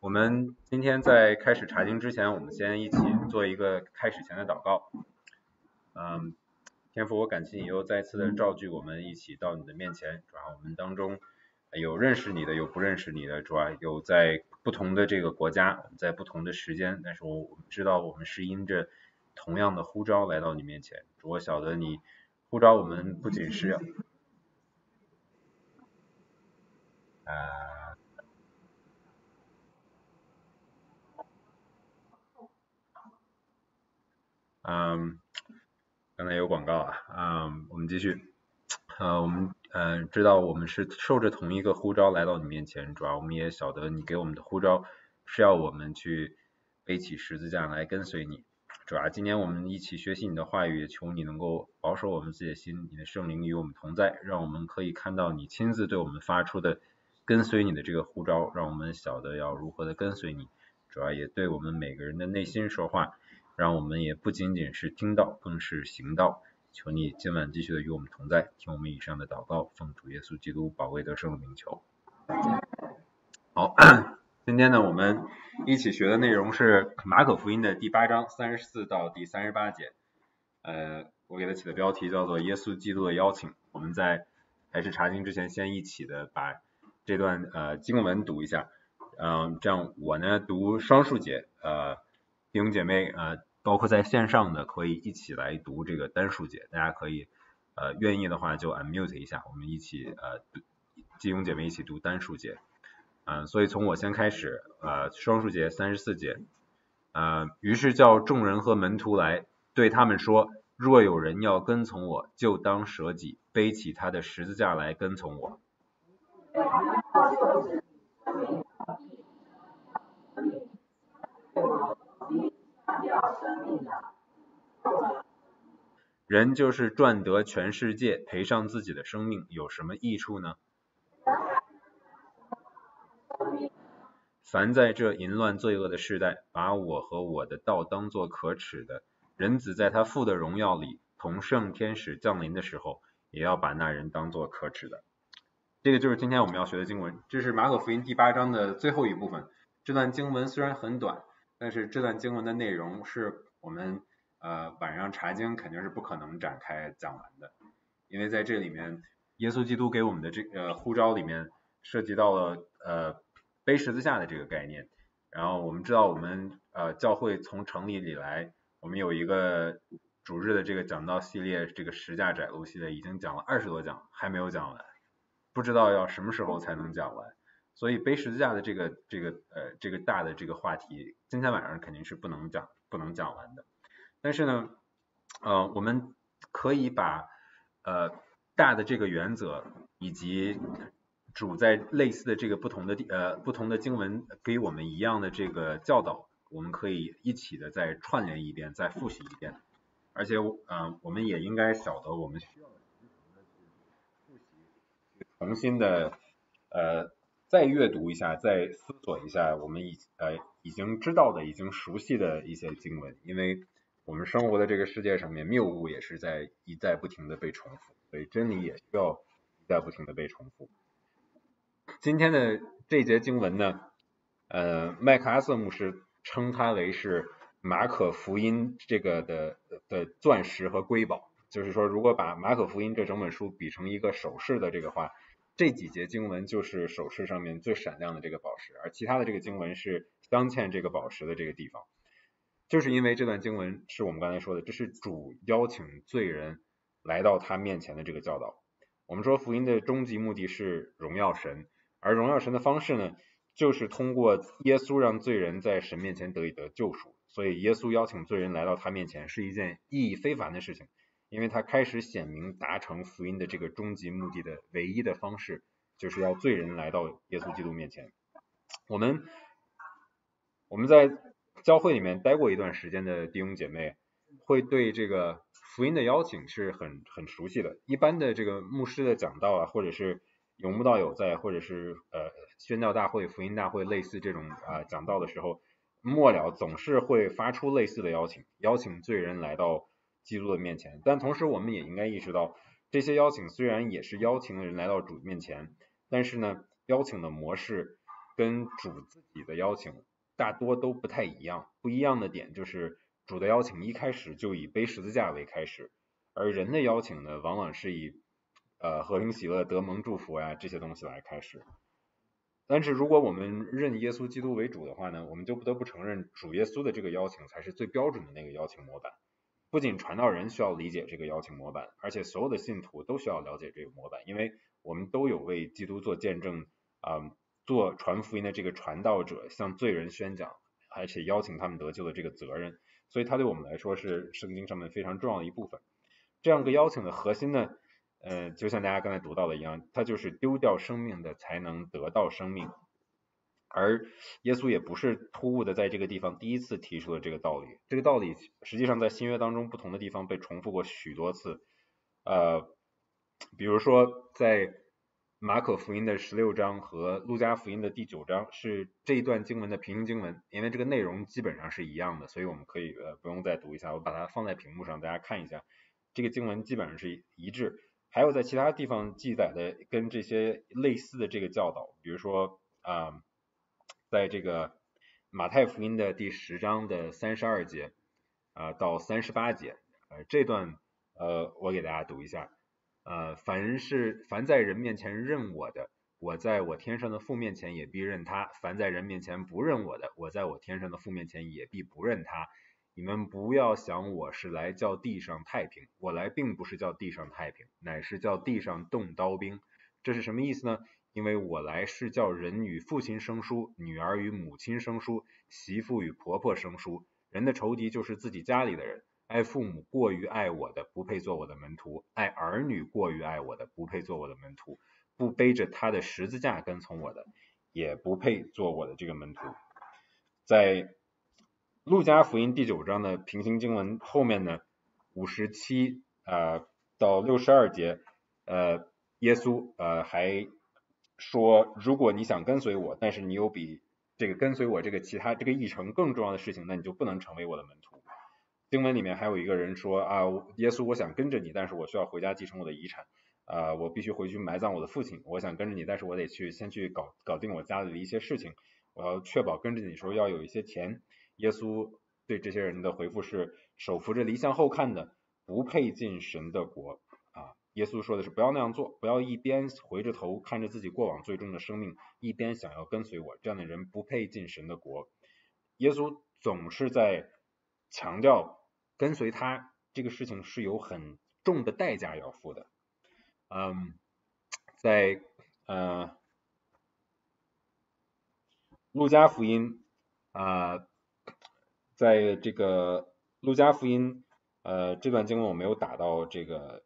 们今天在开始查经之前，我们先一起做一个开始前的祷告。天父，我感谢你又再次的召聚我们一起到你的面前，主要我们当中有认识你的，有不认识你的，主要有在不同的这个国家，在不同的时间，但是我们知道我们是因着同样的呼召来到你面前。主，我晓得你呼召我们不仅是刚才有广告我们继续。我们知道我们是受着同一个呼召来到你面前，主要我们也晓得你给我们的呼召是要我们去背起十字架来跟随你。主要今天我们一起学习你的话语，也求你能够保守我们自己的心，你的圣灵与我们同在，让我们可以看到你亲自对我们发出的跟随你的这个呼召，让我们晓得要如何的跟随你。主要也对我们每个人的内心说话，让我们也不仅仅是听到，更是行道。求你今晚继续的与我们同在，听我们以上的祷告，奉主耶稣基督宝贵得胜的名求。好，今天呢我们一起学的内容是马可福音的第8章34到第38节。我给它起的标题叫做耶稣基督的邀请。我们在开始查经之前，先一起的把这段经文读一下。这样我呢读双数节，弟兄姐妹包括在线上的可以一起来读这个单数节，大家可以愿意的话就 unmute 一下，我们一起弟兄姐妹一起读单数节。所以从我先开始，双数节34节，于是叫众人和门徒来，对他们说，若有人要跟从我，就当舍己，背起他的十字架来跟从我。人就是赚得全世界，赔上自己的生命，有什么益处呢？凡在这淫乱罪恶的世代，把我和我的道当作可耻的，人子在他父的荣耀里，同圣天使降临的时候，也要把那人当作可耻的。这个就是今天我们要学的经文，这是马可福音第8章的最后一部分。这段经文虽然很短，但是这段经文的内容是我们晚上查经肯定是不可能展开讲完的，因为在这里面耶稣基督给我们的这个呼召里面涉及到了背十字架的这个概念。然后我们知道我们教会从成立以来，我们有一个主日的这个讲道系列，这个十架窄路系列已经讲了20多讲，还没有讲完，不知道要什么时候才能讲完。所以背十字架的这个大的这个话题，今天晚上肯定是不能讲完的。但是呢我们可以把大的这个原则以及主在类似的这个不同的经文给我们一样的这个教导，我们可以一起的再串联一遍，再复习一遍。而且我们也应该晓得我们需要复习，重新的再阅读一下，再思索一下我们已经知道的、已经熟悉的一些经文，因为我们生活的这个世界上面，谬误也是在一再不停的被重复，所以真理也需要一再不停的被重复。今天的这节经文呢，麦克阿瑟牧师称它为是马可福音这个的钻石和瑰宝，就是说如果把马可福音这整本书比成一个首饰的这个话，这几节经文就是首饰上面最闪亮的这个宝石，而其他的这个经文是镶嵌这个宝石的这个地方。就是因为这段经文是我们刚才说的，这是主邀请罪人来到他面前的这个教导。我们说福音的终极目的是荣耀神，而荣耀神的方式呢，就是通过耶稣让罪人在神面前得以得救赎。所以耶稣邀请罪人来到他面前是一件意义非凡的事情，因为他开始显明达成福音的这个终极目的的唯一的方式，就是要罪人来到耶稣基督面前。我们在教会里面待过一段时间的弟兄姐妹，会对这个福音的邀请是很熟悉的。一般的这个牧师的讲道或者是有慕道友在，或者是宣教大会、福音大会类似这种讲道的时候，末了总是会发出类似的邀请罪人来到基督的面前。但同时我们也应该意识到，这些邀请虽然也是邀请人来到主面前，但是呢，邀请的模式跟主自己的邀请大多都不太一样。不一样的点就是主的邀请一开始就以背十字架为开始，而人的邀请呢，往往是以和平喜乐、得蒙祝福呀这些东西来开始。但是如果我们认耶稣基督为主的话呢，我们就不得不承认主耶稣的这个邀请才是最标准的那个邀请模板。不仅传道人需要理解这个邀请模板，而且所有的信徒都需要了解这个模板，因为我们都有为基督做见证做传福音的这个传道者，向罪人宣讲，而且邀请他们得救的这个责任，所以它对我们来说是圣经上面非常重要的一部分。这样一个邀请的核心呢，就像大家刚才读到的一样，它就是丢掉生命的才能得到生命。而耶稣也不是突兀的在这个地方第一次提出了这个道理，这个道理实际上在新约当中不同的地方被重复过许多次，比如说在马可福音的16章和路加福音的第9章是这一段经文的平行经文，因为这个内容基本上是一样的，所以我们可以不用再读一下，我把它放在屏幕上，大家看一下，这个经文基本上是一致。还有在其他地方记载的跟这些类似的这个教导，比如说在这个马太福音的第10章的32节到38节，这段我给大家读一下，凡在人面前认我的，我在我天上的父面前也必认他；凡在人面前不认我的，我在我天上的父面前也必不认他。你们不要想我是来叫地上太平，我来并不是叫地上太平，乃是叫地上动刀兵。这是什么意思呢？因为我来是叫人与父亲生疏，女儿与母亲生疏，媳妇与婆婆生疏。人的仇敌就是自己家里的人。爱父母过于爱我的，不配做我的门徒；爱儿女过于爱我的，不配做我的门徒；不背着他的十字架跟从我的，也不配做我的这个门徒。在路加福音第9章的平行经文后面呢，57到62节，耶稣还说，如果你想跟随我，但是你有比这个跟随我这个其他这个议程更重要的事情，那你就不能成为我的门徒。经文里面还有一个人说耶稣，我想跟着你，但是我需要回家继承我的遗产，我必须回去埋葬我的父亲，我想跟着你，但是我得先去搞定我家里的一些事情，我要确保跟着你的时候要有一些钱。耶稣对这些人的回复是，手扶着犁向后看的，不配进神的国。耶稣说的是不要那样做，不要一边回着头看着自己过往最终的生命，一边想要跟随我，这样的人不配进神的国。耶稣总是在强调跟随他这个事情是有很重的代价要付的。在路加福音在这个路加福音这段经文我没有打到这个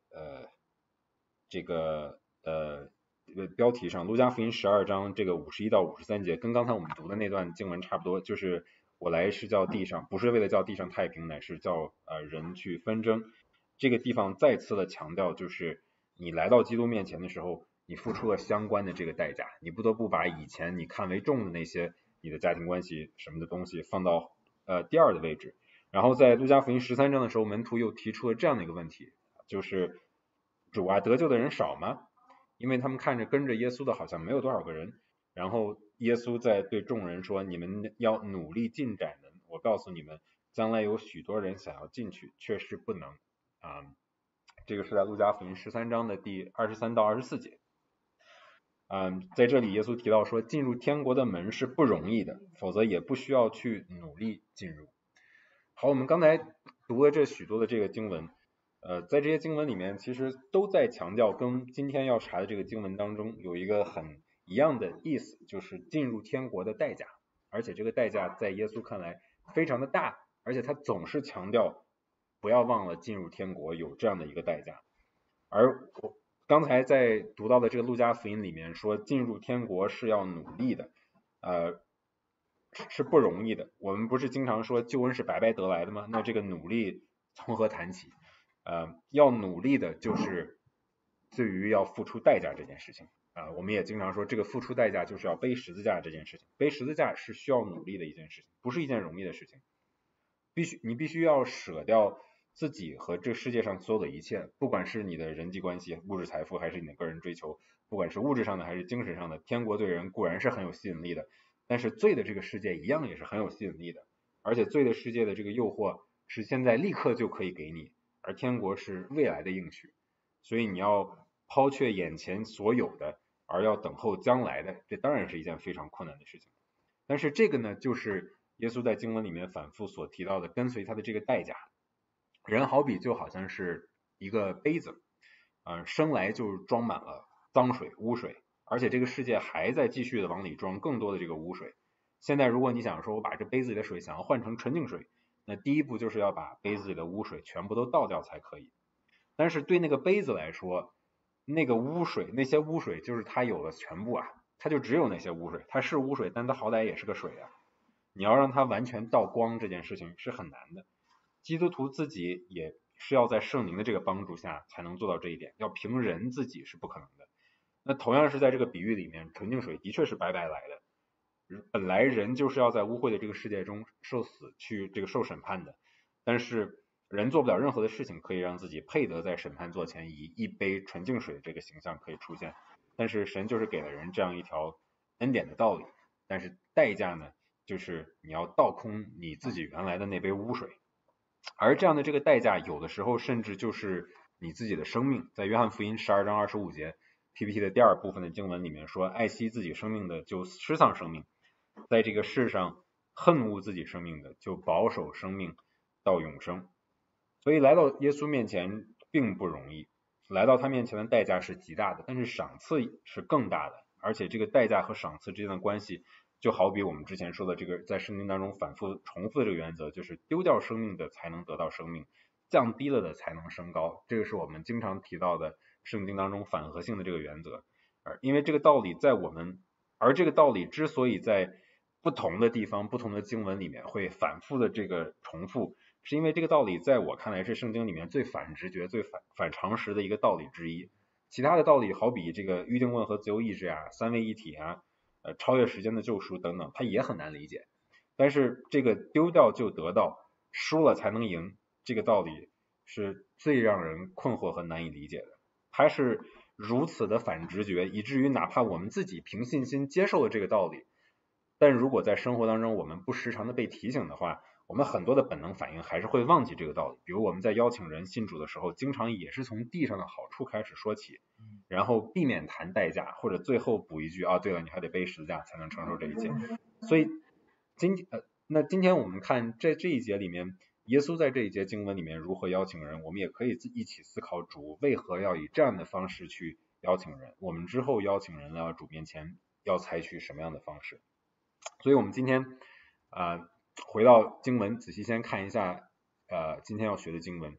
标题上，路加福音12章这个51到53节跟刚才我们读的那段经文差不多，就是我来是叫地上，不是为了叫地上太平，乃是叫人去纷争。这个地方再次的强调，就是你来到基督面前的时候，你付出了相关的这个代价，你不得不把以前你看为重的那些你的家庭关系什么的东西放到第二的位置。然后在路加福音13章的时候，门徒又提出了这样的一个问题，就是主啊，得救的人少吗？因为他们看着跟着耶稣的好像没有多少个人。然后耶稣在对众人说，你们要努力进窄门，我告诉你们，将来有许多人想要进去，却是不能。这个是在路加福音13章的第23到24节。在这里耶稣提到说，进入天国的门是不容易的，否则也不需要去努力进入。好，我们刚才读了这许多的这个经文，在这些经文里面其实都在强调跟今天要查的这个经文当中有一个很一样的意思，就是进入天国的代价，而且这个代价在耶稣看来非常的大，而且他总是强调不要忘了进入天国有这样的一个代价。而我刚才在读到的这个路加福音里面说，进入天国是要努力的，是不容易的。我们不是经常说救恩是白白得来的吗？那这个努力从何谈起？要努力的就是对于要付出代价这件事情。我们也经常说这个付出代价就是要背十字架这件事情。背十字架是需要努力的一件事情，不是一件容易的事情。你必须要舍掉自己和这世界上所有的一切，不管是你的人际关系、物质财富，还是你的个人追求，不管是物质上的还是精神上的，天国对人固然是很有吸引力的， 但是罪的这个世界一样也是很有吸引力的，而且罪的世界的这个诱惑是现在立刻就可以给你，而天国是未来的应许，所以你要抛却眼前所有的，而要等候将来的，这当然是一件非常困难的事情。但是这个呢，就是耶稣在经文里面反复所提到的跟随他的这个代价。人好比就好像是一个杯子，生来就装满了脏水、污水，而且这个世界还在继续的往里装更多的这个污水。现在如果你想说我把这杯子里的水想要换成纯净水，那第一步就是要把杯子里的污水全部都倒掉才可以。但是对那个杯子来说，那个污水，那些污水就是它有的全部啊，它就只有那些污水，它是污水，但它好歹也是个水啊。你要让它完全倒光这件事情是很难的。基督徒自己也是要在圣灵的这个帮助下才能做到这一点，要凭人自己是不可能的。那同样是在这个比喻里面，纯净水的确是白白来的，本来人就是要在污秽的这个世界中受死去这个受审判的，但是人做不了任何的事情可以让自己配得在审判座前以一杯纯净水的这个形象可以出现，但是神就是给了人这样一条恩典的道理，但是代价呢，就是你要倒空你自己原来的那杯污水。而这样的这个代价，有的时候甚至就是你自己的生命。在约翰福音12章25节 PPT 的第二部分的经文里面说，爱惜自己生命的就失丧生命，在这个世上恨恶自己生命的就保守生命到永生。所以来到耶稣面前并不容易，来到他面前的代价是极大的，但是赏赐是更大的，而且这个代价和赏赐之间的关系就好比我们之前说的这个在圣经当中反复重复的这个原则，就是丢掉生命的才能得到生命，降低了的才能升高，这个是我们经常提到的圣经当中反合性的这个原则。因为这个道理在我们，而这个道理之所以在不同的地方不同的经文里面会反复的这个重复，是因为这个道理在我看来是圣经里面最反直觉最反常识的一个道理之一。其他的道理好比这个预定论和自由意志啊，三位一体啊，超越时间的救赎等等，它也很难理解。但是这个丢掉就得到，输了才能赢，这个道理是最让人困惑和难以理解的。它是如此的反直觉，以至于哪怕我们自己凭信心接受了这个道理，但如果在生活当中我们不时常的被提醒的话，我们很多的本能反应还是会忘记这个道理。比如我们在邀请人信主的时候，经常也是从地上的好处开始说起，然后避免谈代价，或者最后补一句啊，对了，你还得背十字架才能承受这一切。所以今天我们看这一节里面，耶稣在这一节经文里面如何邀请人，我们也可以一起思考主为何要以这样的方式去邀请人，我们之后邀请人来到主面前要采取什么样的方式。所以我们今天回到经文，仔细先看一下今天要学的经文。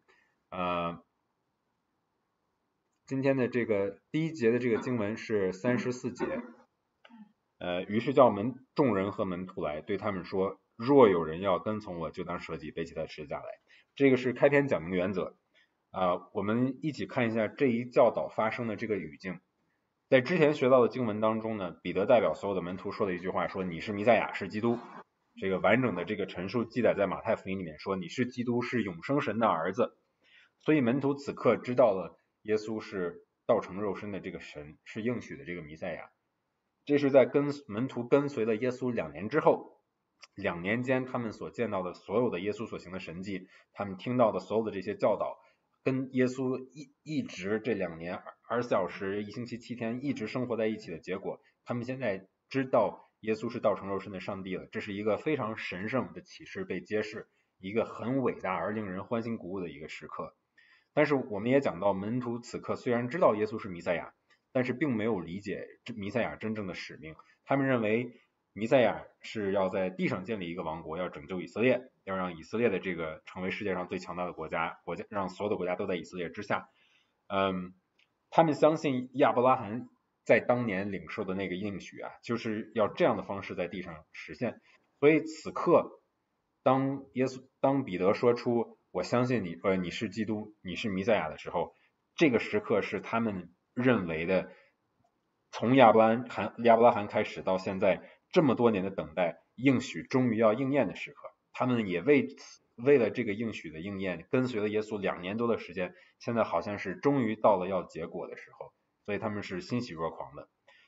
今天的这个第一节的这个经文是34节。于是叫众人和门徒来，对他们说，若有人要跟从我，就当舍己，背起他的十字架来。这个是开篇讲明的原则。我们一起看一下这一教导发生的这个语境。在之前学到的经文当中呢，彼得代表所有的门徒说的一句话，说你是弥赛亚，是基督。这个完整的这个陈述记载在马太福音里面，说你是基督，是永生神的儿子。所以门徒此刻知道了耶稣是道成肉身的这个神，是应许的这个弥赛亚。这是在门徒跟随了耶稣2年之后，2年间他们所见到的所有的耶稣所行的神迹，他们听到的所有的这些教导，跟耶稣一直这2年24小时1星期7天一直生活在一起的结果，他们现在知道耶稣是道成肉身的上帝了。这是一个非常神圣的启示被揭示，一个很伟大而令人欢欣鼓舞的一个时刻。但是我们也讲到，门徒此刻虽然知道耶稣是弥赛亚，但是并没有理解弥赛亚真正的使命。他们认为弥赛亚是要在地上建立一个王国，要拯救以色列，要让以色列的这个成为世界上最强大的国家，让所有的国家都在以色列之下。他们相信亚伯拉罕在当年领受的那个应许啊，就是要这样的方式在地上实现。所以此刻当彼得说出我相信你，你是基督，你是弥赛亚的时候，这个时刻是他们认为的从亚伯拉罕开始到现在这么多年的等待，应许终于要应验的时刻。他们也为了这个应许的应验，跟随了耶稣2年多的时间，现在好像是终于到了要结果的时候，所以他们是欣喜若狂的。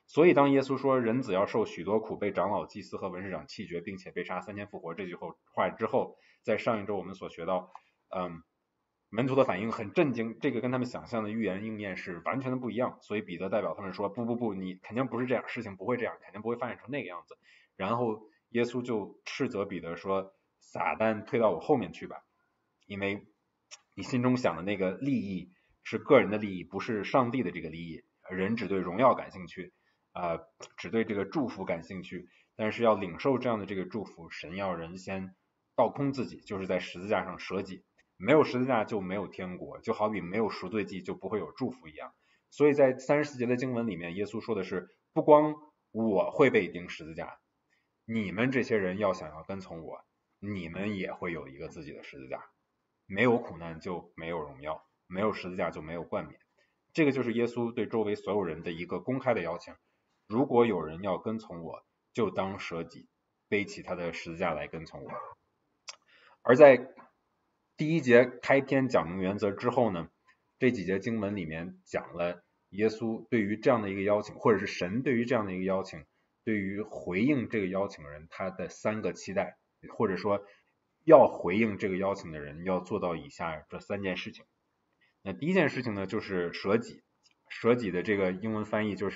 所以当耶稣说人子要受许多苦，被长老、祭司和文士长弃绝，并且被杀3天复活这句话之后，在上一周我们所学到，门徒的反应很震惊，这个跟他们想象的预言应验是完全的不一样。所以彼得代表他们说，不，你肯定不是这样，事情不会这样，肯定不会发展成那个样子。然后耶稣就斥责彼得说，撒旦退到我后面去吧，因为你心中想的那个利益是个人的利益，不是上帝的这个利益。人只对荣耀感兴趣，只对这个祝福感兴趣，但是要领受这样的这个祝福，神要人先倒空自己，就是在十字架上舍己。没有十字架就没有天国，就好比没有赎罪祭就不会有祝福一样。所以在34节的经文里面，耶稣说的是，不光我会被钉十字架，你们这些人要想要跟从我，你们也会有一个自己的十字架。没有苦难就没有荣耀，没有十字架就没有冠冕。这个就是耶稣对周围所有人的一个公开的邀请。如果有人要跟从我，就当舍己，背起他的十字架来跟从我。而在第一节开篇讲明原则之后呢，这几节经文里面讲了耶稣对于这样的一个邀请，或者是神对于这样的一个邀请，对于回应这个邀请人他的3个期待，或者说要回应这个邀请的人要做到以下这3件事情。那第一件事情呢，就是舍己。舍己的这个英文翻译就是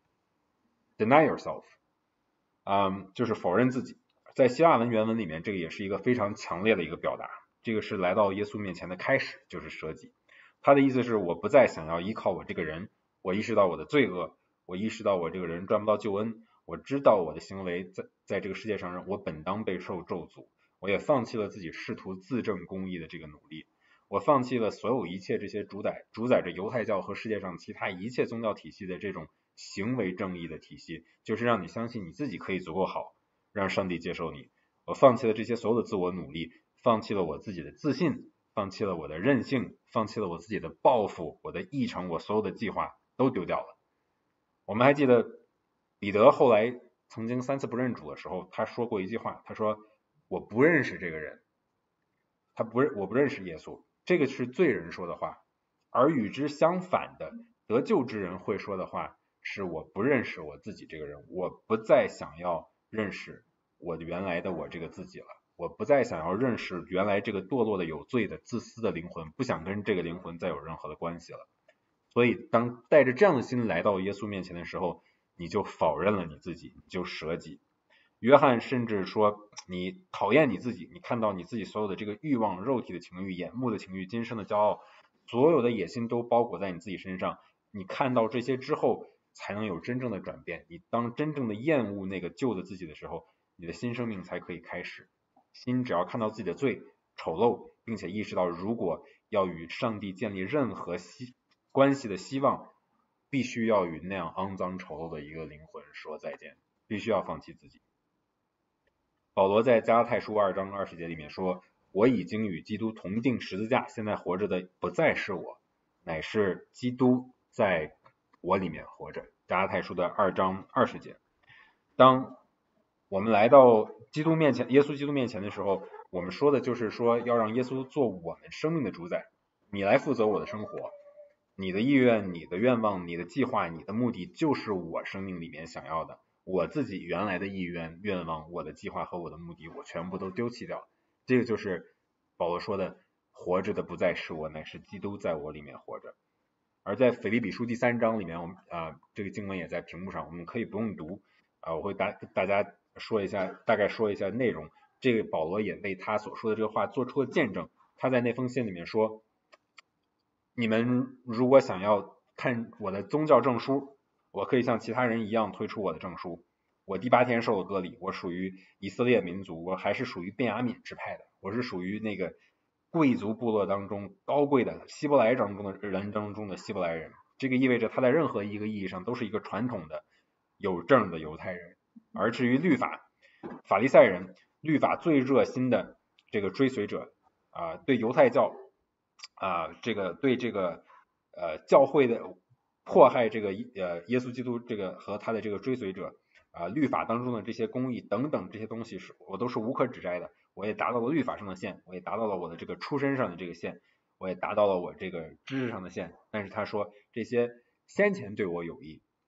deny yourself，就是否认自己。在希腊文原文里面，这个也是一个非常强烈的一个表达。这个是来到耶稣面前的开始，就是舍己。他的意思是，我不再想要依靠我这个人，我意识到我的罪恶，我意识到我这个人赚不到救恩，我知道我的行为在这个世界上我本当被受咒诅，我也放弃了自己试图自证公义的这个努力，我放弃了所有一切这些主宰着犹太教和世界上其他一切宗教体系的这种行为正义的体系，就是让你相信你自己可以足够好，让上帝接受你。我放弃了这些所有的自我努力，放弃了我自己的自信，放弃了我的任性，放弃了我自己的抱负，我的议程，我所有的计划都丢掉了。我们还记得彼得后来曾经3次不认主的时候，他说过一句话，他说我不认识这个人，我不认识耶稣，这个是罪人说的话。而与之相反的得救之人会说的话是我不认识我自己这个人，我不再想要认识我原来的我这个自己了，我不再想要认识原来这个堕落的有罪的自私的灵魂，不想跟这个灵魂再有任何的关系了。所以当带着这样的心来到耶稣面前的时候，你就否认了你自己，你就舍己。约翰甚至说，你讨厌你自己，你看到你自己所有的这个欲望、肉体的情欲、眼目的情欲、今生的骄傲，所有的野心都包裹在你自己身上，你看到这些之后才能有真正的转变。你当真正的厌恶那个旧的自己的时候，你的新生命才可以开始。心只要看到自己的罪、丑陋，并且意识到如果要与上帝建立任何关系的希望，必须要与那样肮脏丑陋的一个灵魂说再见，必须要放弃自己。保罗在加拉太书2章20节里面说，我已经与基督同定十字架，现在活着的不再是我，乃是基督在我里面活着。加拉太书的2章20节。当我们来到基督面前，耶稣基督面前的时候，我们说的就是说要让耶稣做我们生命的主宰，你来负责我的生活，你的意愿、你的愿望、你的计划、你的目的，就是我生命里面想要的。我自己原来的意愿、愿望、我的计划和我的目的，我全部都丢弃掉。这个就是保罗说的，活着的不再是我，乃是基督在我里面活着。而在腓立比书第3章里面，我们这个经文也在屏幕上，我们可以不用读我会大家说一下，大概说一下内容。这个保罗也为他所说的这个话做出了见证。他在那封信里面说，你们如果想要看我的宗教证书，我可以像其他人一样推出我的证书。我第8天受了割礼，我属于以色列民族，我还是属于便雅悯支派的，我是属于那个贵族部落当中高贵的希伯来当中的人当中的希伯来人。这个意味着他在任何一个意义上都是一个传统的有证的犹太人。而至于律法，法利赛人，律法最热心的这个追随者对犹太教这个对这个教会的迫害这个耶稣基督这个和他的这个追随者律法当中的这些公义等等这些东西我都是无可指摘的。我也达到了律法上的线，我也达到了我的这个出身上的这个线，我也达到了我这个知识上的线。但是他说这些先前对我有益，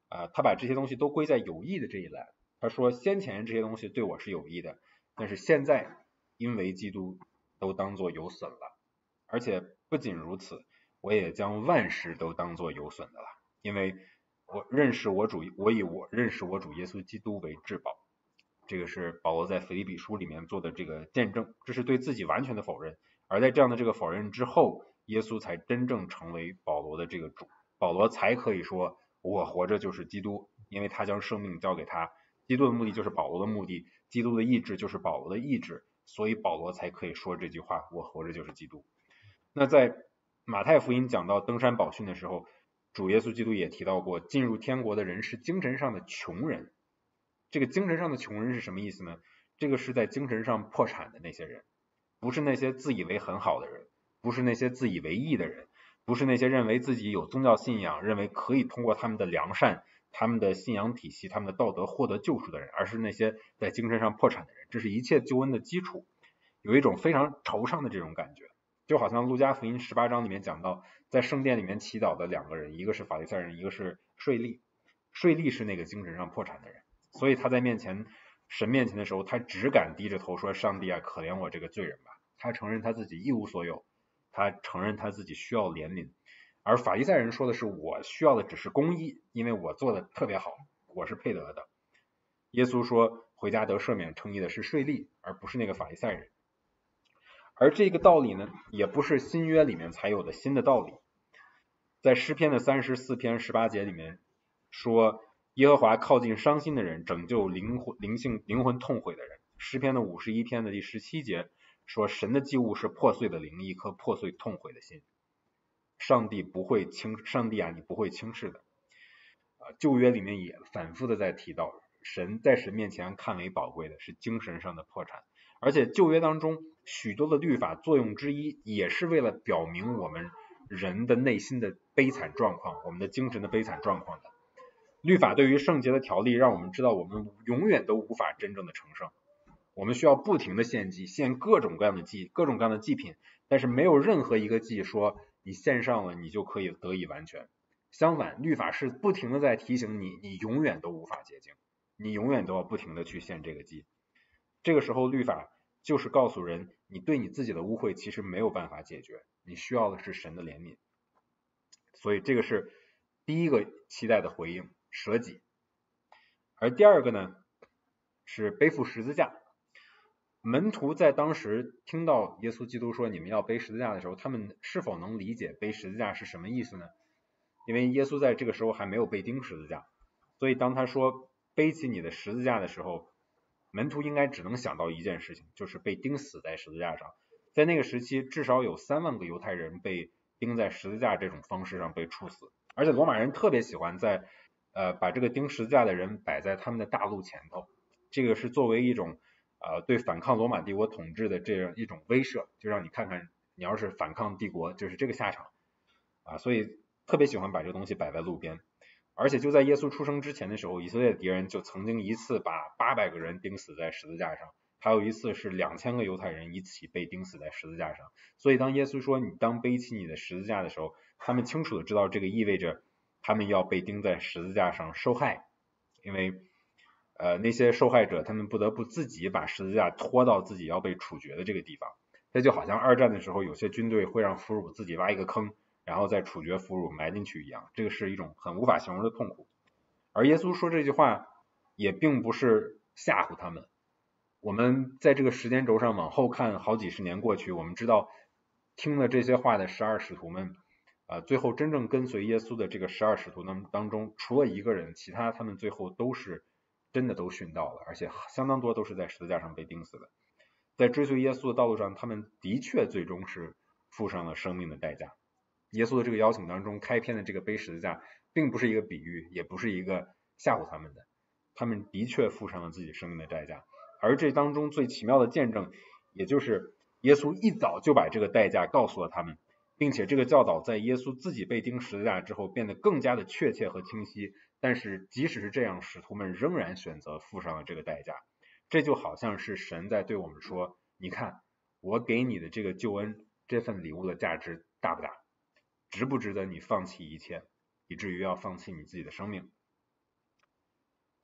他把这些东西都归在有益的这一栏。他说先前这些东西对我是有益的，但是现在因为基督都当作有损了。而且不仅如此，我也将万事都当作有损的了，因为我以我认识我主耶稣基督为至宝。这个是保罗在腓立比书里面做的这个见证，这是对自己完全的否认。而在这样的这个否认之后，耶稣才真正成为保罗的这个主，保罗才可以说我活着就是基督，因为他将生命交给他。基督的目的就是保罗的目的，基督的意志就是保罗的意志，所以保罗才可以说这句话，我活着就是基督。那在马太福音讲到登山宝训的时候，主耶稣基督也提到过，进入天国的人是精神上的穷人。这个精神上的穷人是什么意思呢？这个是在精神上破产的那些人，不是那些自以为很好的人，不是那些自以为义的人，不是那些认为自己有宗教信仰，认为可以通过他们的良善、他们的信仰体系、他们的道德获得救赎的人，而是那些在精神上破产的人。这是一切救恩的基础，有一种非常惆怅的这种感觉。就好像路加福音18章里面讲到，在圣殿里面祈祷的两个人，一个是法利赛人，一个是税吏。税吏是那个精神上破产的人，所以他在神面前的时候，他只敢低着头说，上帝啊，可怜我这个罪人吧。他承认他自己一无所有，他承认他自己需要怜悯。而法利赛人说的是，我需要的只是公义，因为我做的特别好，我是配得的。耶稣说，回家得赦免称义的是税吏，而不是那个法利赛人。而这个道理呢，也不是新约里面才有的新的道理。在诗篇的34篇18节里面说，耶和华靠近伤心的人，拯救灵魂痛悔的人。诗篇的51篇的第17节说，神的祭物是破碎的灵，一颗破碎痛悔的心。上帝啊，你不会轻视的。旧约里面也反复的在提到，在神面前看为宝贵的是精神上的破产。而且旧约当中许多的律法作用之一，也是为了表明我们人的内心的悲惨状况，我们的精神的悲惨状况的。律法对于圣洁的条例，让我们知道我们永远都无法真正的成圣，我们需要不停的献祭，献各种各样的祭，各种各样的祭品，但是没有任何一个祭说你献上了你就可以得以完全。相反，律法是不停的在提醒你，你永远都无法洁净，你永远都要不停的去献这个祭。这个时候律法就是告诉人，你对你自己的污秽其实没有办法解决，你需要的是神的怜悯。所以这个是第一个期待的回应，舍己。而第二个呢，是背负十字架。门徒在当时听到耶稣基督说你们要背十字架的时候，他们是否能理解背十字架是什么意思呢？因为耶稣在这个时候还没有被钉十字架，所以当他说背起你的十字架的时候，门徒应该只能想到一件事情，就是被钉死在十字架上。在那个时期，至少有3万个犹太人被钉在十字架这种方式上被处死，而且罗马人特别喜欢把这个钉十字架的人摆在他们的大路前头，这个是作为一种对反抗罗马帝国统治的这样一种威慑，就让你看看你要是反抗帝国就是这个下场所以特别喜欢把这个东西摆在路边。而且就在耶稣出生之前的时候，以色列的敌人就曾经一次把800个人钉死在十字架上，还有一次是2000个犹太人一起被钉死在十字架上。所以当耶稣说你当背起你的十字架的时候，他们清楚的知道这个意味着他们要被钉在十字架上受害，因为那些受害者他们不得不自己把十字架拖到自己要被处决的这个地方。这就好像二战的时候有些军队会让俘虏自己挖一个坑，然后再处决俘虏埋进去一样，这个是一种很无法形容的痛苦。而耶稣说这句话也并不是吓唬他们。我们在这个时间轴上往后看好几十年过去，我们知道听了这些话的12使徒们最后真正跟随耶稣的这个12使徒当中，除了一个人，其他他们最后都是真的都殉道了，而且相当多都是在十字架上被钉死的。在追随耶稣的道路上，他们的确最终是付上了生命的代价。耶稣的这个邀请当中开篇的这个背十字架并不是一个比喻，也不是一个吓唬他们的，他们的确付上了自己生命的代价。而这当中最奇妙的见证，也就是耶稣一早就把这个代价告诉了他们，并且这个教导在耶稣自己被钉十字架之后变得更加的确切和清晰。但是即使是这样，使徒们仍然选择付上了这个代价。这就好像是神在对我们说，你看我给你的这个救恩，这份礼物的价值大不大，值不值得你放弃一切，以至于要放弃你自己的生命。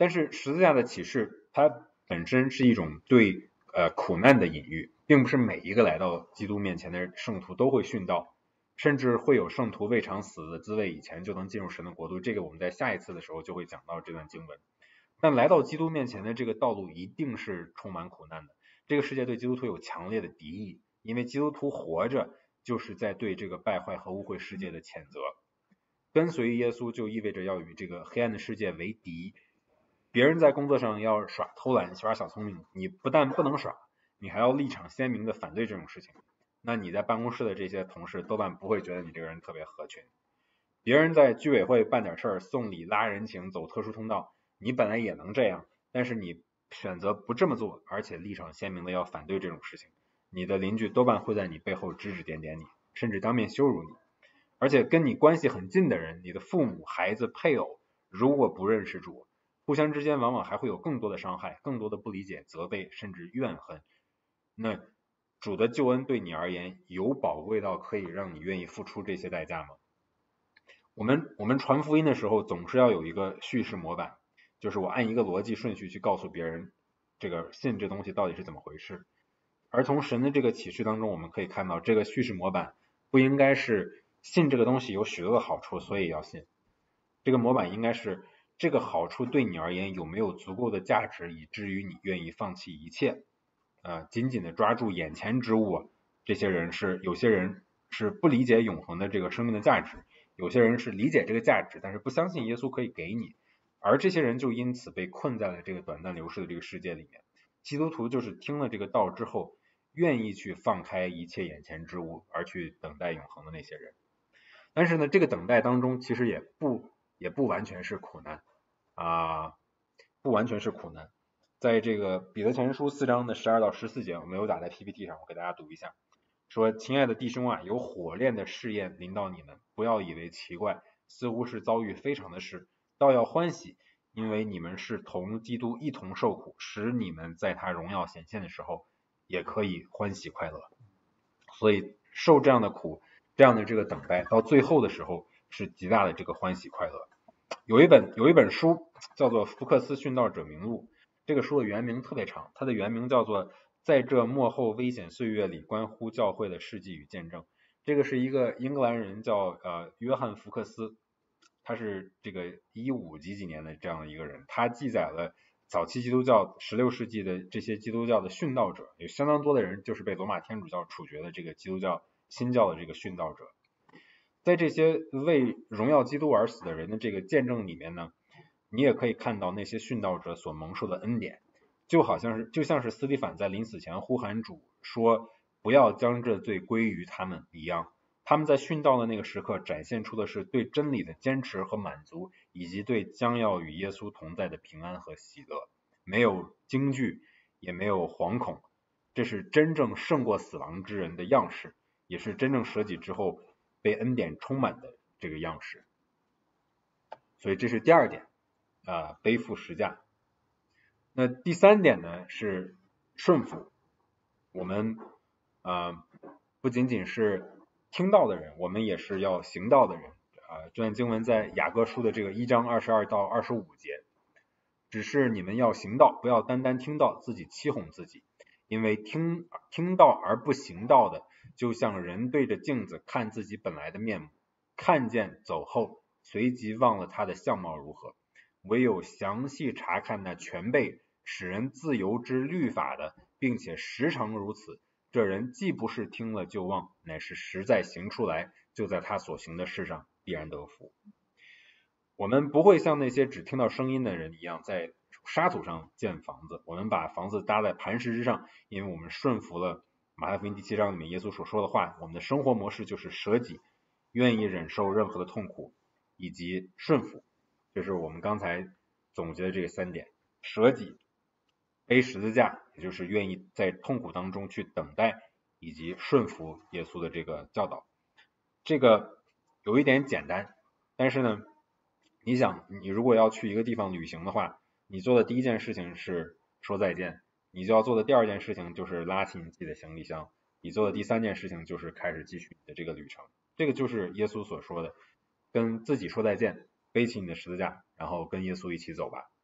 但是十字架的启示它本身是一种对苦难的隐喻，并不是每一个来到基督面前的圣徒都会殉道，甚至会有圣徒未尝死的滋味以前就能进入神的国度，这个我们在下一次的时候就会讲到这段经文。但来到基督面前的这个道路一定是充满苦难的，这个世界对基督徒有强烈的敌意，因为基督徒活着就是在对这个败坏和污秽世界的谴责。跟随耶稣就意味着要与这个黑暗的世界为敌。别人在工作上要耍偷懒耍小聪明，你不但不能耍，你还要立场鲜明的反对这种事情，那你在办公室的这些同事多半不会觉得你这个人特别合群。别人在居委会办点事儿，送礼拉人情走特殊通道，你本来也能这样，但是你选择不这么做，而且立场鲜明的要反对这种事情，你的邻居多半会在你背后指指点点你，甚至当面羞辱你。而且跟你关系很近的人，你的父母、孩子、配偶，如果不认识主，互相之间往往还会有更多的伤害，更多的不理解、责备，甚至怨恨。那主的救恩对你而言有宝贵到可以让你愿意付出这些代价吗？我们传福音的时候总是要有一个叙事模板，就是我按一个逻辑顺序去告诉别人这个信这东西到底是怎么回事。而从神的这个启示当中，我们可以看到这个叙事模板不应该是信这个东西有许多的好处，所以要信。这个模板应该是这个好处对你而言有没有足够的价值，以至于你愿意放弃一切，紧紧的抓住眼前之物。这些人有些人是不理解永恒的这个生命的价值，有些人是理解这个价值，但是不相信耶稣可以给你，而这些人就因此被困在了这个短暂流逝的这个世界里面。基督徒就是听了这个道之后，愿意去放开一切眼前之物，而去等待永恒的那些人。但是呢，这个等待当中其实也不完全是苦难不完全是苦难。在这个彼得前书4章的12到14节，我没有打在 PPT 上，我给大家读一下。说，亲爱的弟兄啊，有火炼的试验临到你们，不要以为奇怪，似乎是遭遇非常的事，倒要欢喜，因为你们是同基督一同受苦，使你们在他荣耀显现的时候也可以欢喜快乐。所以受这样的苦，这样的这个等待，到最后的时候是极大的这个欢喜快乐。有一本书叫做《福克斯殉道者名录》，这个书的原名特别长，它的原名叫做《在这末后危险岁月里关乎教会的事迹与见证》。这个是一个英格兰人叫约翰福克斯，他是这个15几年的这样的一个人，他记载了早期基督教16世纪的这些基督教的殉道者，有相当多的人就是被罗马天主教处决的这个基督教新教的这个殉道者。在这些为荣耀基督而死的人的这个见证里面呢，你也可以看到那些殉道者所蒙受的恩典，就像是司提反在临死前呼喊主说不要将这罪归于他们一样。他们在殉道的那个时刻展现出的是对真理的坚持和满足，以及对将要与耶稣同在的平安和喜乐，没有惊惧，也没有惶恐。这是真正胜过死亡之人的样式，也是真正舍己之后被恩典充满的这个样式。所以这是第二点，背负十架。那第三点呢是顺服。我们不仅仅是听道的人，我们也是要行道的人。这段经文在雅各书的这个1章22到25节，只是你们要行道，不要单单听道，自己欺哄自己。因为听道而不行道的，就像人对着镜子看自己本来的面目，看见走后，随即忘了他的相貌如何。唯有详细查看那全备使人自由之律法的，并且时常如此，这人既不是听了就忘，乃是实在行出来，就在他所行的事上必然得福。我们不会像那些只听到声音的人一样在沙土上建房子，我们把房子搭在磐石之上，因为我们顺服了马太福音第7章里面耶稣所说的话。我们的生活模式就是舍己，愿意忍受任何的痛苦，以及顺服。这是我们刚才总结的这个3点：舍己、背十字架，也就是愿意在痛苦当中去等待，以及顺服耶稣的这个教导。这个有一点简单，但是呢，你想，你如果要去一个地方旅行的话，你做的第一件事情是说再见，你就要做的第2件事情就是拉起你自己的行李箱，你做的第3件事情就是开始继续你的这个旅程。这个就是耶稣所说的，跟自己说再见，背起你的十字架，然后跟耶稣一起走吧。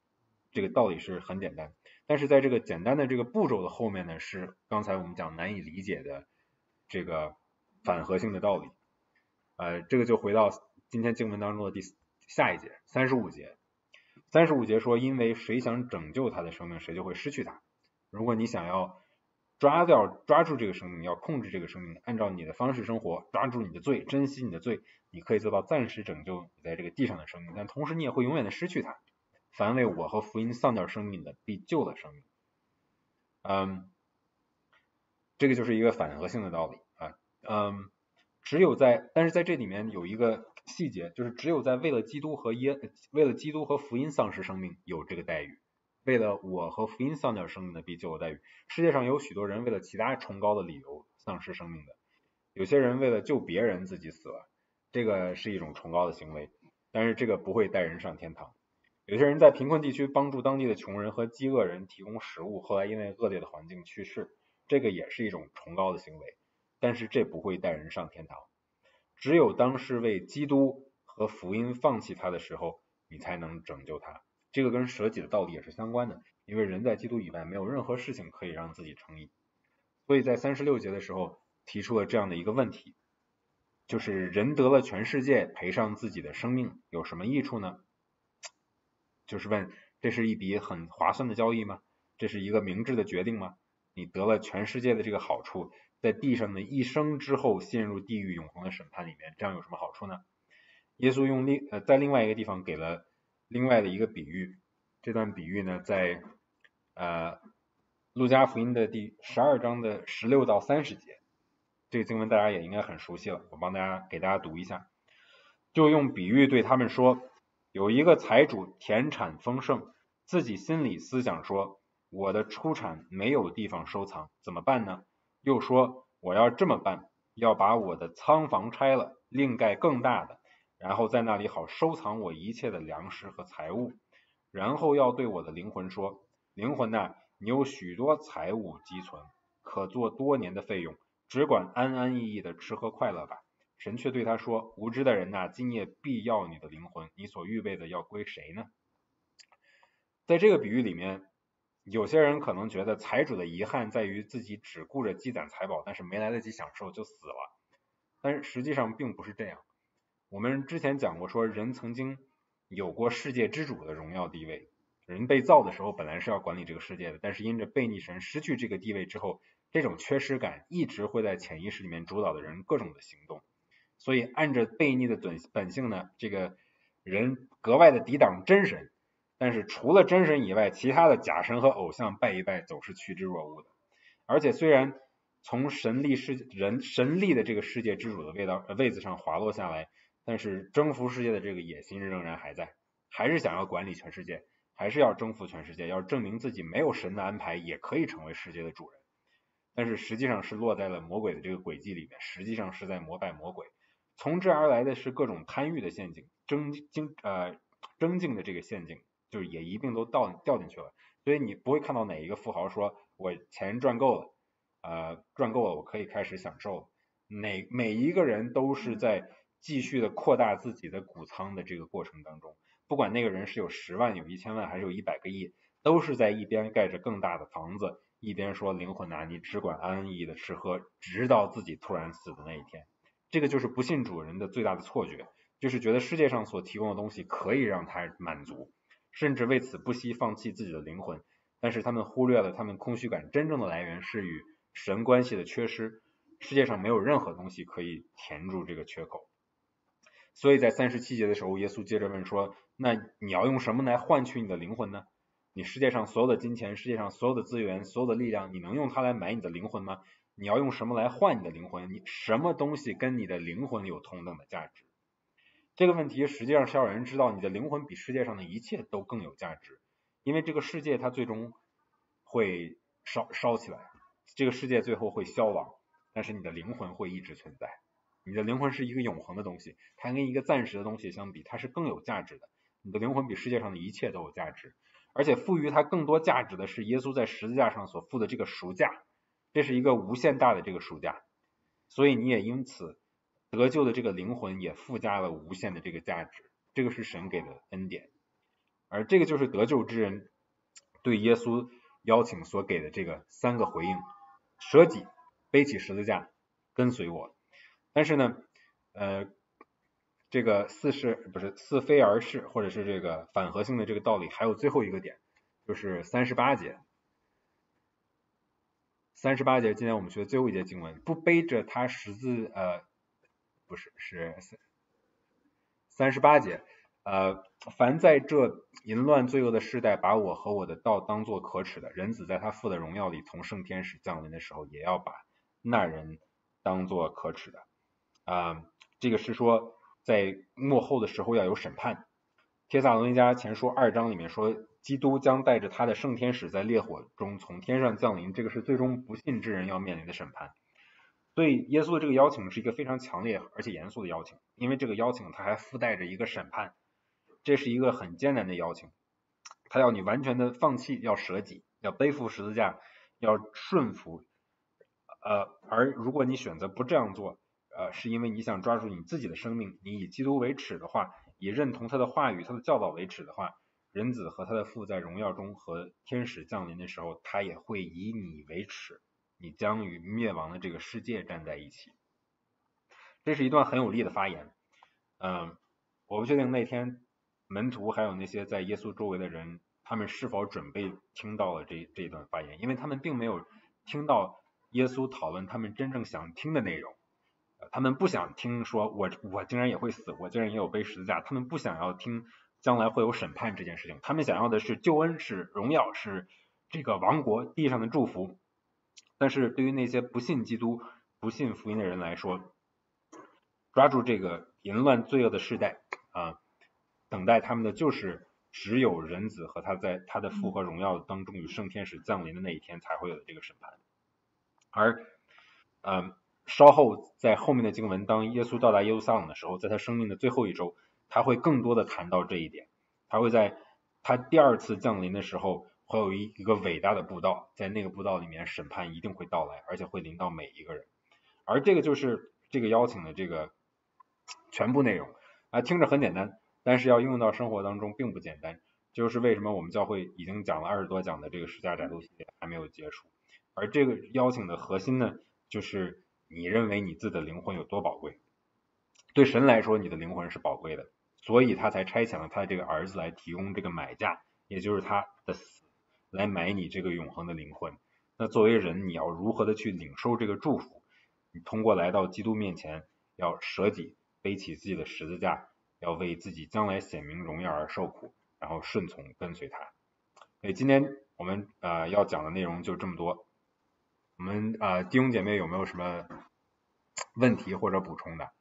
这个道理是很简单，但是在这个简单的这个步骤的后面呢，是刚才我们讲难以理解的这个反合性的道理。这个就回到今天经文当中的下一节35节。35节说，因为谁想拯救他的生命，谁就会失去他。如果你想要抓住这个生命，要控制这个生命，按照你的方式生活，抓住你的罪，珍惜你的罪，你可以做到暂时拯救你在这个地上的生命，但同时你也会永远的失去它。凡为我和福音丧掉生命的，必救了生命。这个就是一个反合性的道理啊。但是在这里面有一个细节，就是只有在为了基督和福音丧失生命有这个待遇，为了我和福音丧掉生命的必救了待遇。世界上有许多人为了其他崇高的理由丧失生命的，有些人为了救别人自己死了，这个是一种崇高的行为，但是这个不会带人上天堂。有些人在贫困地区帮助当地的穷人和饥饿人提供食物，后来因为恶劣的环境去世，这个也是一种崇高的行为，但是这不会带人上天堂。只有当是为基督和福音放弃他的时候，你才能拯救他。这个跟舍己的道理也是相关的，因为人在基督以外没有任何事情可以让自己称义。所以在36节的时候提出了这样的一个问题，就是人得了全世界赔上自己的生命有什么益处呢？就是问，这是一笔很划算的交易吗？这是一个明智的决定吗？你得了全世界的这个好处，在地上的一生之后陷入地狱永恒的审判里面，这样有什么好处呢？耶稣在另外一个地方给了另外的一个比喻，这段比喻呢在路加福音的第12章的16到30节，这个经文大家也应该很熟悉了，我给大家读一下。就用比喻对他们说，有一个财主田产丰盛，自己心里思想说，我的出产没有地方收藏，怎么办呢？又说，我要这么办，要把我的仓房拆了，另盖更大的，然后在那里好收藏我一切的粮食和财物。然后要对我的灵魂说，灵魂哪，你有许多财物积存，可做多年的费用，只管安安逸逸的吃喝快乐吧。神却对他说，无知的人哪，今夜必要你的灵魂，你所预备的要归谁呢？在这个比喻里面，有些人可能觉得财主的遗憾在于自己只顾着积攒财宝，但是没来得及享受就死了。但是实际上并不是这样。我们之前讲过说，人曾经有过世界之主的荣耀地位，人被造的时候本来是要管理这个世界的，但是因着背逆神失去这个地位之后，这种缺失感一直会在潜意识里面主导的人各种的行动。所以按着悖逆的本性呢，这个人格外的抵挡真神，但是除了真神以外，其他的假神和偶像拜一拜总是趋之若鹜的。而且虽然从神力的这个世界之主的位子上滑落下来，但是征服世界的这个野心仍然还在，还是想要管理全世界，还是要征服全世界，要证明自己没有神的安排也可以成为世界的主人。但是实际上是落在了魔鬼的这个轨迹里面，实际上是在膜拜魔鬼。从之而来的是各种贪欲的陷阱，争竞的这个陷阱，就是也一并都掉进去了。所以你不会看到哪一个富豪说我钱赚够了，我可以开始享受了。每一个人都是在继续的扩大自己的谷仓的这个过程当中，不管那个人是有10万、有1000万，还是有100个亿，都是在一边盖着更大的房子，一边说灵魂啊，你只管安安逸逸的吃喝，直到自己突然死的那一天。这个就是不信主人的最大的错觉，就是觉得世界上所提供的东西可以让他满足，甚至为此不惜放弃自己的灵魂。但是他们忽略了他们空虚感真正的来源是与神关系的缺失，世界上没有任何东西可以填住这个缺口。所以在37节的时候，耶稣接着问说，那你要用什么来换取你的灵魂呢？你世界上所有的金钱，世界上所有的资源，所有的力量，你能用它来买你的灵魂吗？你要用什么来换你的灵魂？你什么东西跟你的灵魂有同等的价值？这个问题实际上是要让人知道，你的灵魂比世界上的一切都更有价值，因为这个世界它最终会烧起来，这个世界最后会消亡，但是你的灵魂会一直存在。你的灵魂是一个永恒的东西，它跟一个暂时的东西相比，它是更有价值的。你的灵魂比世界上的一切都有价值，而且赋予它更多价值的是耶稣在十字架上所付的这个赎价，这是一个无限大的这个赎价，所以你也因此得救的这个灵魂也附加了无限的这个价值，这个是神给的恩典。而这个就是得救之人对耶稣邀请所给的这个3个回应：舍己、背起十字架、跟随我。但是呢，这个似非而是，或者是这个反合性的这个道理，还有最后一个点，就是38节。38节，今天我们学的最后一节经文，不背着他十字，是38节，凡在这淫乱罪恶的世代，把我和我的道当作可耻的，人子在他父的荣耀里从圣天使降临的时候，也要把那人当作可耻的。这个是说在末后的时候要有审判。帖撒罗尼迦前书2章里面说，基督将带着他的圣天使在烈火中从天上降临，这个是最终不信之人要面临的审判。所以耶稣的这个邀请是一个非常强烈而且严肃的邀请，因为这个邀请它还附带着一个审判，这是一个很艰难的邀请，他要你完全的放弃，要舍己，要背负十字架，要顺服，而如果你选择不这样做，是因为你想抓住你自己的生命，你以基督为耻的话，以认同他的话语、他的教导为耻的话，人子和他的父在荣耀中和天使降临的时候，他也会以你为耻，你将与灭亡的这个世界站在一起。这是一段很有力的发言。我不确定那天门徒还有那些在耶稣周围的人，他们是否准备听到了这一段发言，因为他们并没有听到耶稣讨论他们真正想听的内容。他们不想听说我竟然也会死，我竟然也有背十字架，他们不想要听将来会有审判这件事情，他们想要的是救恩，是荣耀，是这个王国地上的祝福。但是对于那些不信基督、不信福音的人来说，抓住这个淫乱罪恶的世代等待他们的就是只有人子和他在他的父和荣耀当中与圣天使降临的那一天才会有的这个审判。而稍后在后面的经文，当耶稣到达耶路撒冷的时候，在他生命的最后一周，他会更多的谈到这一点。他会在他第2次降临的时候，会有一个伟大的布道，在那个布道里面，审判一定会到来，而且会临到每一个人。而这个就是这个邀请的这个全部内容听着很简单，但是要应用到生活当中并不简单。就是为什么我们教会已经讲了20多讲的这个十架窄路系列还没有结束。而这个邀请的核心呢，就是你认为你自己的灵魂有多宝贵。对神来说，你的灵魂是宝贵的，所以他才差遣了他的这个儿子来提供这个买价，也就是他的死，来买你这个永恒的灵魂。那作为人，你要如何的去领受这个祝福？你通过来到基督面前，要舍己，背起自己的十字架，要为自己将来显明荣耀而受苦，然后顺从跟随他。所以今天我们要讲的内容就这么多。我们弟兄姐妹有没有什么问题或者补充的？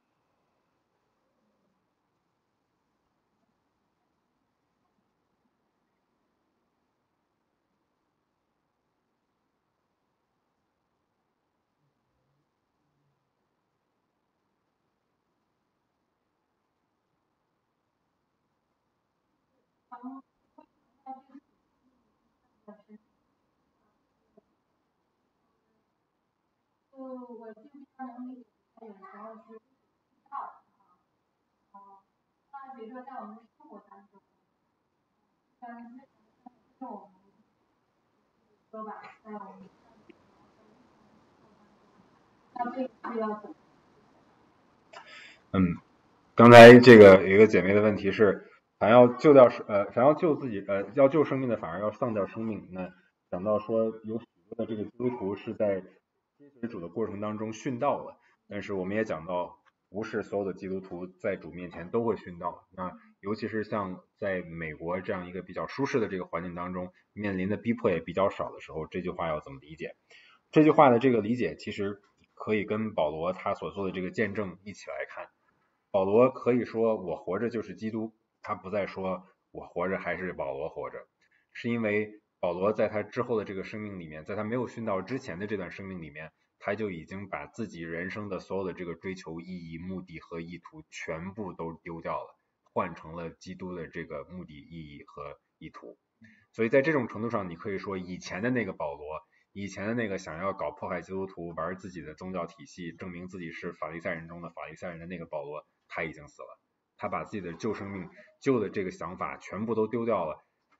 刚才这个有一个姐妹的问题是，想要救自己要救生命的反而要丧掉生命。那讲到说有许多的这个基督徒是在追随主的过程当中殉道了，但是我们也讲到不是所有的基督徒在主面前都会殉道。那尤其是像在美国这样一个比较舒适的这个环境当中，面临的逼迫也比较少的时候，这句话要怎么理解？这句话的这个理解其实可以跟保罗他所做的这个见证一起来看。保罗可以说我活着就是基督，他不再说我活着还是保罗活着，是因为保罗在他之后的这个生命里面，在他没有殉道之前的这段生命里面，他就已经把自己人生的所有的这个追求意义、目的和意图全部都丢掉了，换成了基督的这个目的、意义和意图。所以在这种程度上，你可以说以前的那个保罗，以前的那个想要搞迫害基督徒、玩自己的宗教体系、证明自己是法利赛人中的法利赛人的那个保罗，他已经死了，他把自己的旧生命、旧的这个想法全部都丢掉了，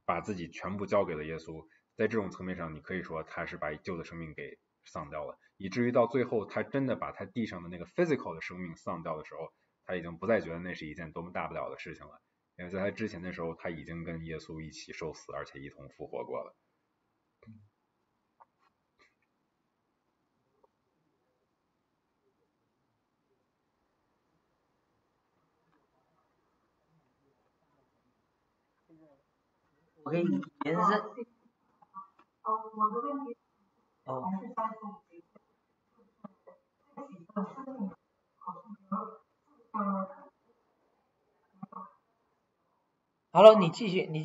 把自己全部交给了耶稣，在这种层面上，你可以说他是把旧的生命给丧掉了，以至于到最后他真的把他地上的那个 physical 的生命丧掉的时候，他已经不再觉得那是一件多么大不了的事情了，因为在他之前的时候，他已经跟耶稣一起受死，而且一同复活过了。 我可以延伸。哦。好了，你继续。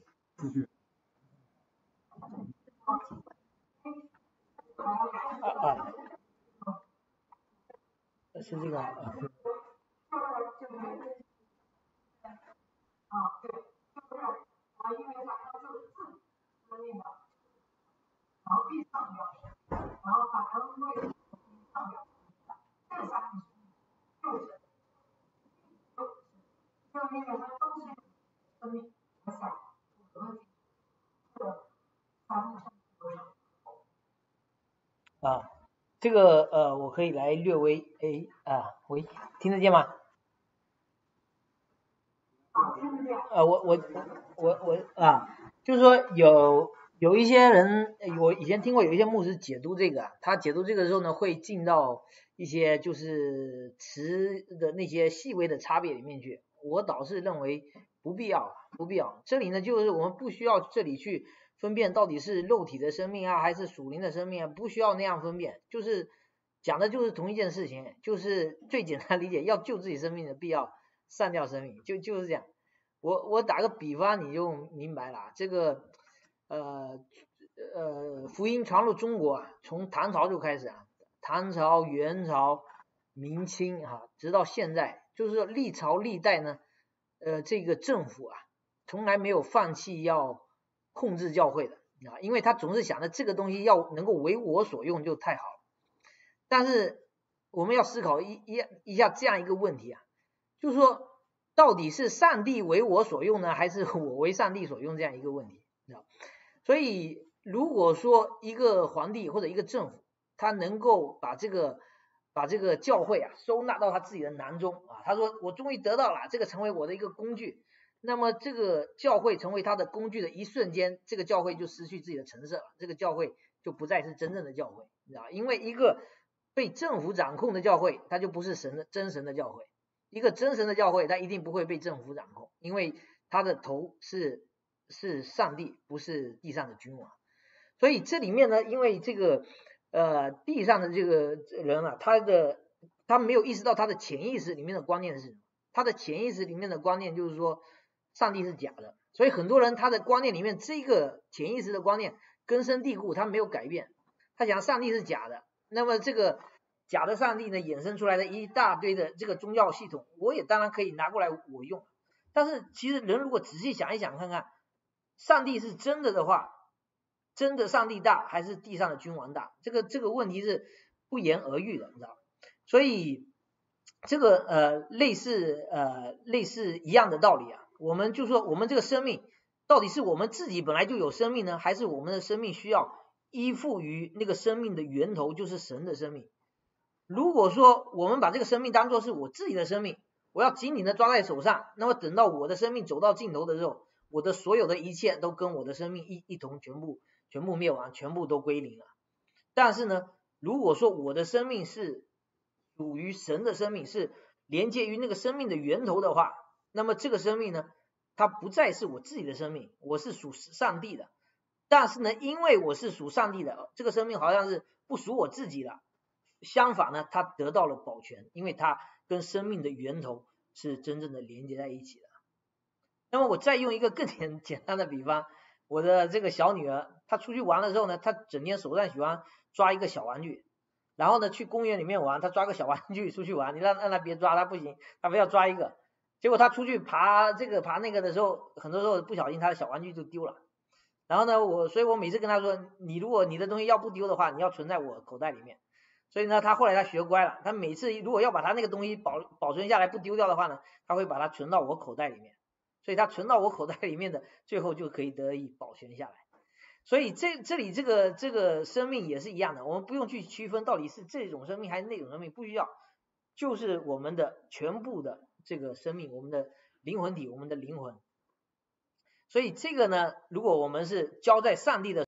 是这个啊。啊，这个我可以来略微喂，听得见吗？就是说有一些人，我以前听过有一些牧师解读这个，他解读这个时候呢，会进到一些就是词的那些细微的差别里面去。我倒是认为不必要。这里呢，就是我们不需要这里去分辨到底是肉体的生命啊，还是属灵的生命啊，不需要那样分辨，就是讲的就是同一件事情，就是最简单理解，要救自己生命的必要散掉生命，就是这样。我打个比方你就明白了，这个福音传入中国啊，从唐朝就开始啊，唐朝、元朝、明清啊，直到现在，就是说历朝历代呢，这个政府啊，从来没有放弃要控制教会的啊，因为他总是想着这个东西要能够为我所用就太好了。但是我们要思考一下这样一个问题啊，就是说到底是上帝为我所用呢，还是我为上帝所用这样一个问题，知道？所以如果说一个皇帝或者一个政府，他能够把这个教会啊收纳到他自己的囊中啊，他说我终于得到了，这个成为我的一个工具，那么这个教会成为他的工具的一瞬间，这个教会就失去自己的成色了，这个教会就不再是真正的教会，你知道？因为一个被政府掌控的教会，它就不是真神的教会。一个真神的教会，它一定不会被政府掌控，因为它的头是上帝，不是地上的君王。所以这里面呢，因为这个地上的这个人啊，他没有意识到他的潜意识里面的观念是什么。他的潜意识里面的观念就是说上帝是假的，所以很多人他的观念里面这个潜意识的观念根深蒂固，他没有改变。他讲上帝是假的，那么这个假的上帝呢，衍生出来的一大堆的这个宗教系统，我也当然可以拿过来我用。但是其实人如果仔细想一想看看，上帝是真的的话，真的上帝大还是地上的君王大？这个问题是不言而喻的，你知道？所以这个类似一样的道理啊，我们就说我们这个生命到底是我们自己本来就有生命呢，还是我们的生命需要依附于那个生命的源头，就是神的生命？如果说我们把这个生命当作是我自己的生命，我要紧紧的抓在手上，那么等到我的生命走到尽头的时候，我的所有的一切都跟我的生命一同全部灭亡，全部都归零了。但是呢，如果说我的生命是属于神的生命，是连接于那个生命的源头的话，那么这个生命呢，它不再是我自己的生命，我是属上帝的。但是呢，因为我是属上帝的，这个生命好像是不属我自己的。相反呢，它得到了保全，因为它跟生命的源头是真正的连接在一起的。那么我再用一个更简单的比方，我的这个小女儿，她出去玩的时候呢，她整天手上喜欢抓一个小玩具，然后呢去公园里面玩，她抓个小玩具出去玩，你让她别抓，她不行，她非要抓一个。结果她出去爬这个爬那个的时候，很多时候不小心她的小玩具就丢了。然后呢，所以我每次跟她说，你如果你的东西要不丢的话，你要存在我口袋里面。所以呢，他后来他学乖了，他每次如果要把他那个东西保存下来不丢掉的话呢，他会把它存到我口袋里面。 所以它存到我口袋里面的，最后就可以得以保全下来。所以这里这个生命也是一样的，我们不用去区分到底是这种生命还是那种生命，不需要，就是我们的全部的这个生命，我们的灵魂体，我们的灵魂。所以这个呢，如果我们是交在上帝的